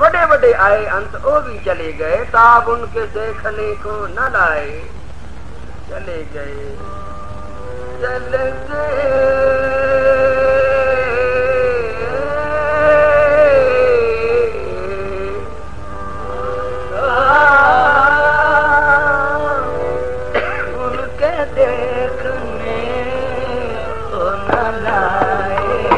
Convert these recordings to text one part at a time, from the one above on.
बड़े बड़े आए अंत वो भी चले गए, ताब उनके देखने को न लाए। चले गए चले उनके देखने को न लाए।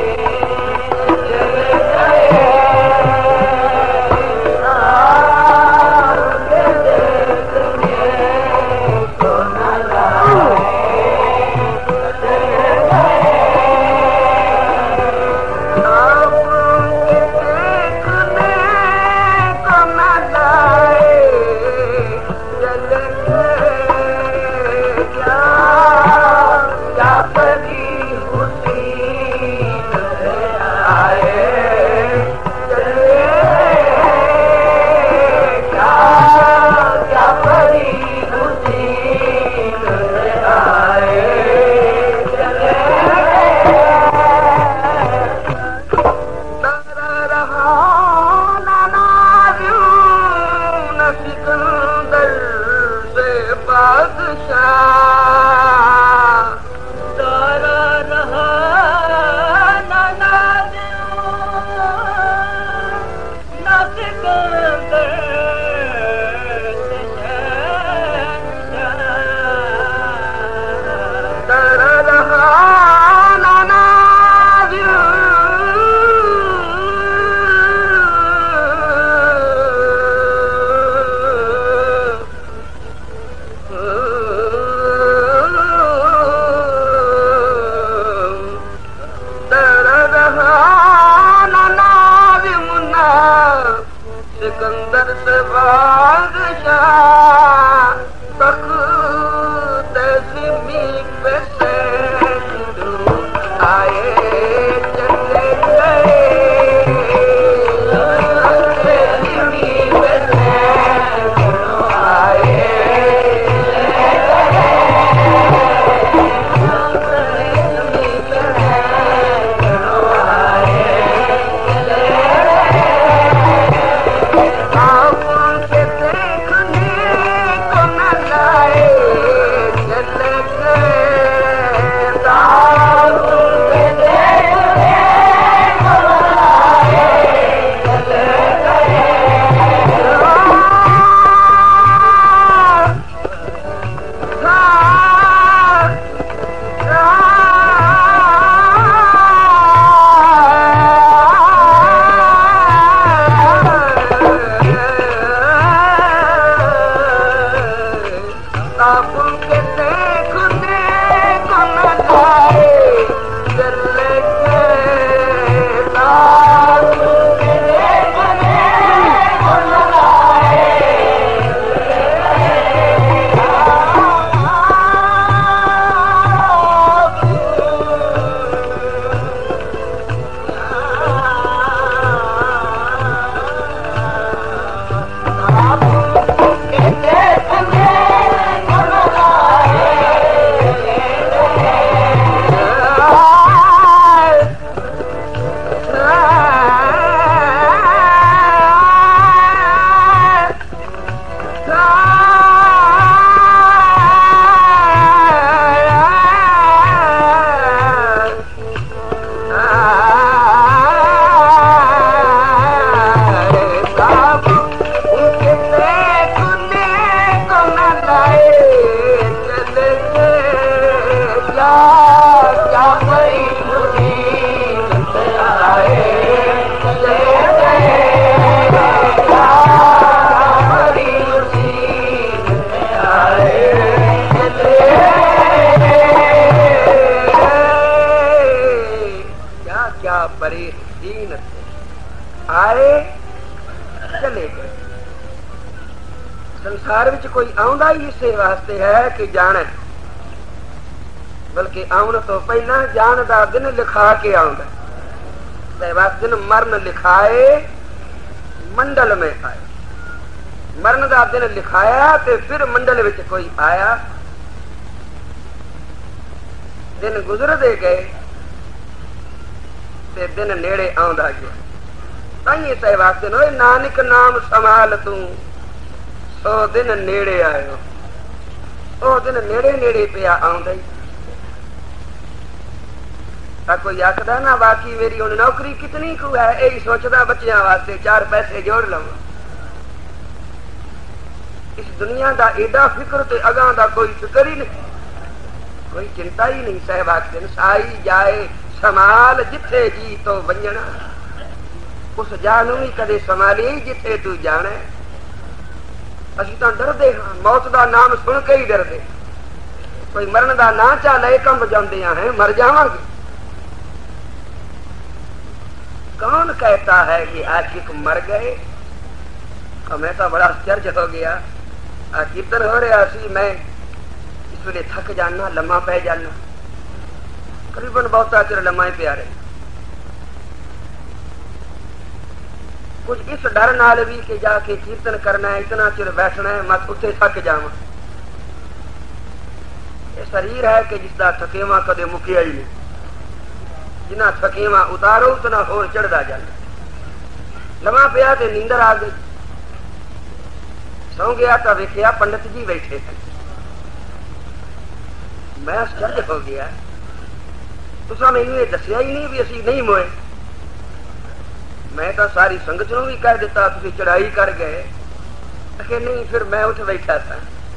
संसार विच कोई आउंदा ही इसे वास्ते है कि जाने, बल्कि आउण तो पहला जान दा दिन लिखा के आउंदा। बस दिन मरण लिखाए मंडल में आए, मरण दा दिन लिखाया ते फिर मंडल विच कोई आया। दिन गुजरदे गए ते दिन नेड़े आउंदा गया। ताइए साहिब आखते नो नानक नाम संभाल तू सो दिन नेड़े आयो ओ दिन नेड़े नेड़े पिया आउंदा कोई आखदा ना बाकी मेरी हुण नौकरी कितनी कु है यही सोचदा बच्चियां वास्ते 4 पैसे जोड़ लवां इस दुनिया दा एडा फिक्र ते अगां दा कोई फिक्र ही नहीं कोई चिंता ही नहीं साहिब आखदे साई जाए संभाल जिथे जी तो वंजना उस जान भी कदे संभाली जिथे तू जाने असीं तां डरदे हां मौत दा नाम सुन के ही डरदे कोई मरण दा ना चा ले कंब जांदे हैं मर जावांगे कौन कहता है कि आशिक मर गए मैं तो बड़ा आश्चर्य हो गया कीर्तन हो रहा सी मैं इस वे थक जाना लम्मा पै जाना करीबन बहुता चिर लम्मा ही पिया रहे कुछ इस डर नाल भी कि जाके कीर्तन करना है इतना चिर बैठना है मत उठे थक जावा ये शरीर है कि जिसका थकेवा कदे मुकिया ही नहीं जिना थकेवा उतारो उतना होर चढ़ता जाता लम्मा पिया ते नींदर आ गई सौ गया तो वेखिया पंडित जी बैठे थे मैं आश्चर्य हो गया तुसा मैनू ये दसिया ही नहीं भी असी नहीं मोए मैं तो सारी संगत नूं भी कह दिता तुसी चढ़ाई कर गए आखे नहीं फिर मैं उठ बैठा था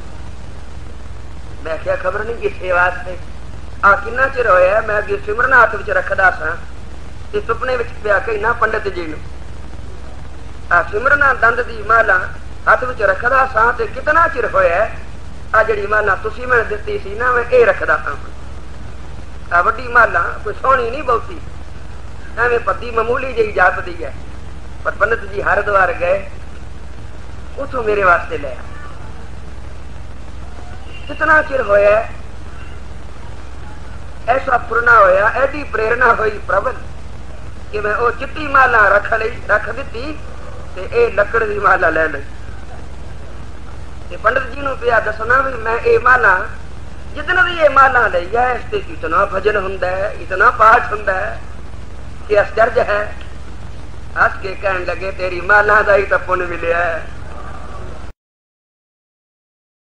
मैं क्या खबर नहीं इसे वास्ते आ किन्ना चिर होया मैं अगे सिमरन हाथ विच रखदा सा ते सुपने विच पिया कहना पंडित जी नूं आ सिमरना दंद दी माला हाथ विच रखदा सा ते कितना चिर होया आ जिहड़ी माला तुसी मैं दित्ती सी ना मैं ए रखदा सा आ वड्डी माला कोई सोहनी नहीं बहुती एवं पत्ती मामूली जी जापदी है पर पंडित जी हरिद्वार गए उथों मेरे वास्ते लिया कितना चिर होया ऐसा पुरना होया एडी प्रेरणा हुई प्रबल कि मैं वो चिट्टी माला रख दी ते ए लकड़ दी माला ले ली ते पंडित जी नूं पिया दसना भी मैं ये माला जितना भी ये माला ली है इससे इतना भजन हुंदा है इतना पाठ हुंदा है कि आश्चर्य है हस के कहन लगे तेरी माला दा ही तो पुण्य मिलिया है